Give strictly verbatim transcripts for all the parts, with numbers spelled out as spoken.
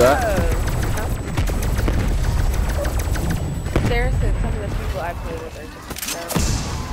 that? Sarah said some of the people I play with are just terrible.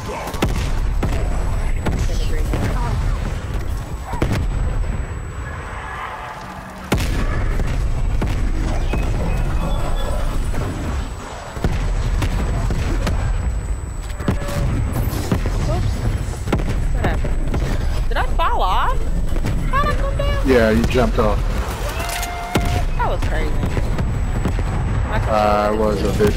Fall off? How'd I come down? Yeah, you jumped off. That was crazy. Uh, it was a bit.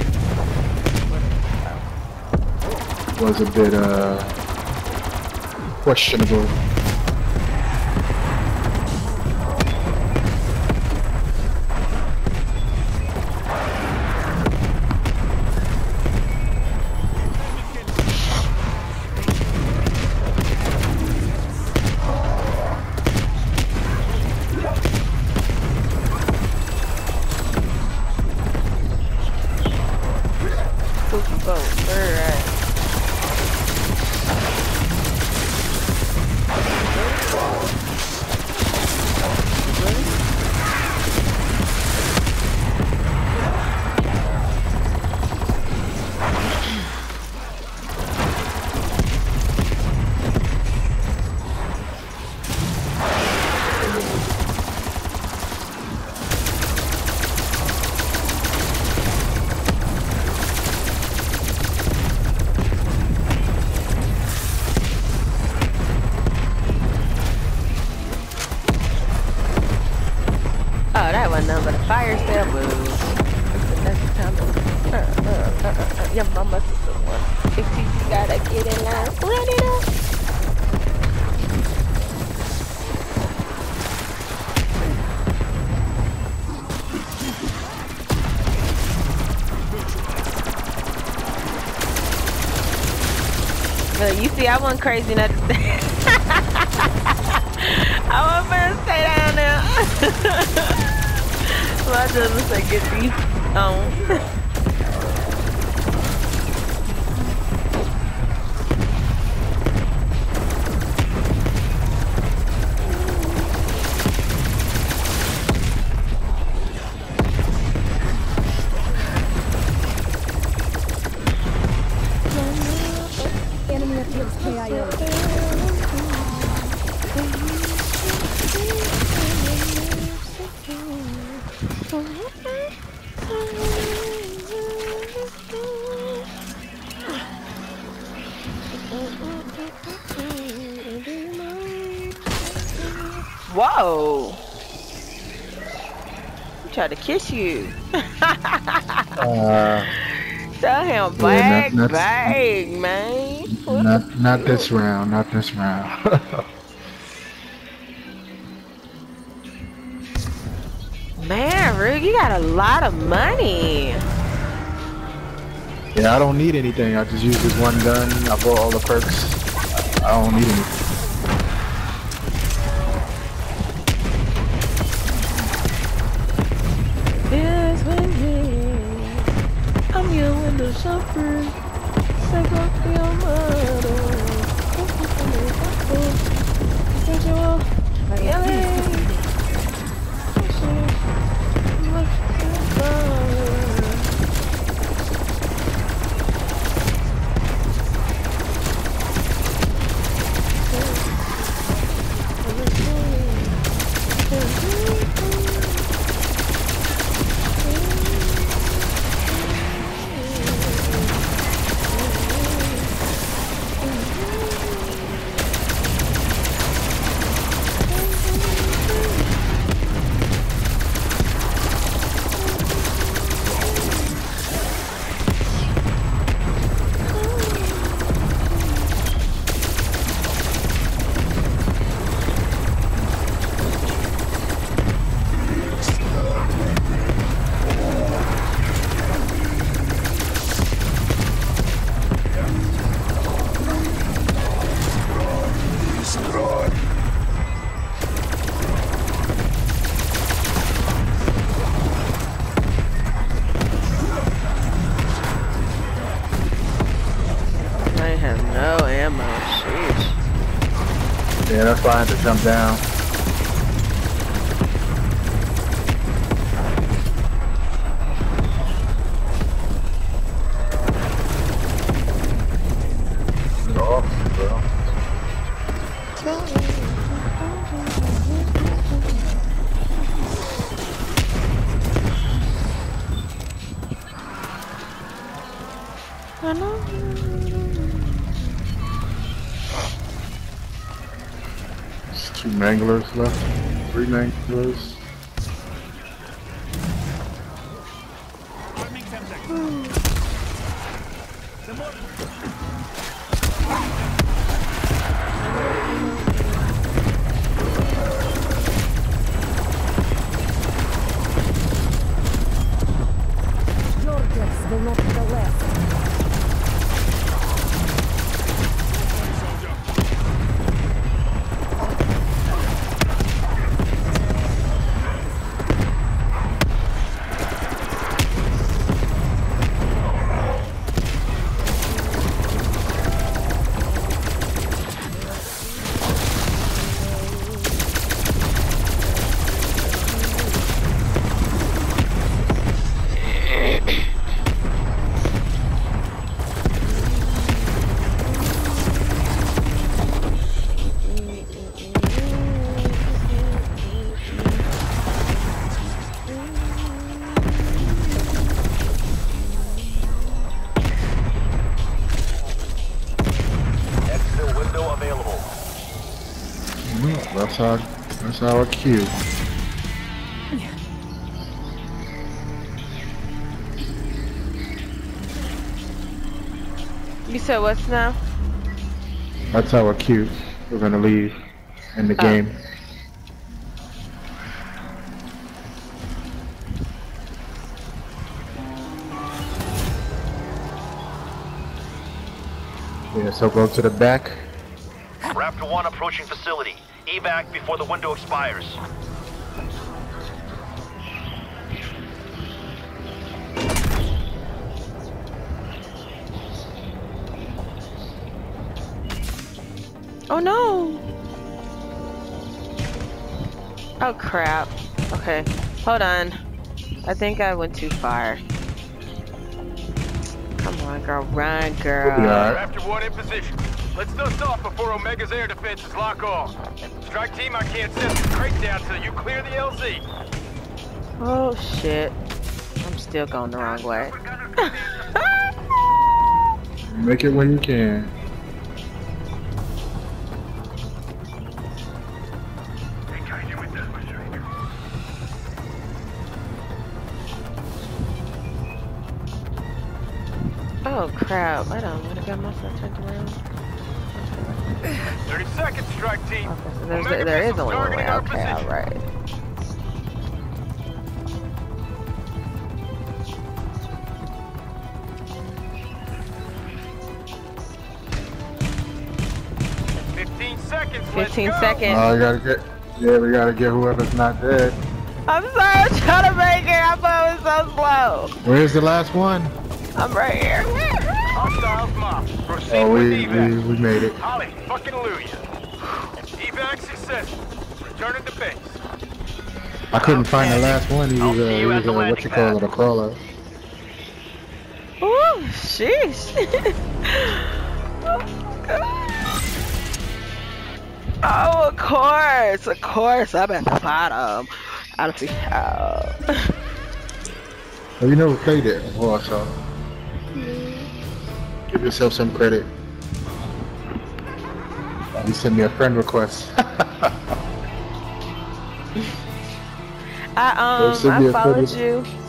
Was a bit uh questionable. But a fire sale moves. That's the time. Uh, uh, uh, uh, uh. Your mama's the one. If you gotta get in line, run it up. Well, you see, I wasn't crazy enough to stay. I wasn't gonna stay down there. So I just was like, get these on. Enemy appears K I O. Whoa! He tried to kiss you. uh, Tell him back, yeah, back, man. Not, not this round. Not this round. Man, Rug, you got a lot of money. Yeah, I don't need anything. I just use this one gun. I bought all the perks. I don't need anything. Yes, I'm your window shopper. Save up for your mother. Yeah, that's why I had to jump down. Manglers left. Three Manglers. They look to the left. That's our, that's our cue. You said what's now? That's our cue. We're gonna leave in the Oh. game. Yeah, so go to the back. Raptor one approaching facility. Evac before the window expires. Oh no! Oh crap. Okay, hold on. I think I went too far. Come on, girl, run, girl. Yeah. Raptor one in position. Let's dust off before Omega's air defenses lock off. Strike team, I can't set the crate down till you clear the L Z. Oh shit. I'm still going the wrong way. Make it when you can. Oh crap, I don't want to get myself turned around. thirty seconds, strike team. Okay, so there's, Omega there is missiles only one targeting way. our Okay, position. alright. fifteen seconds, fifteen let's go. seconds. Oh, you gotta get. Yeah, we gotta get whoever's not dead. I'm sorry, I'm trying to make it. I thought it was so slow. Where's the last one? I'm right here. Hostiles mob. Proceed Oh, with we, we, evac. we made it. Holly, fucking hallelujah. Evac successful. Returning to base. I couldn't find the last one. He I'll was, uh, see he you at was the uh, what landing you call it, pad. a crawler. Ooh, sheesh. Oh, God. Oh, of course, of course. I'm at the bottom. I don't see how. Oh, you never played it before, so give yourself some credit. Oh, you sent me a friend request. I um Send me I a followed photo. you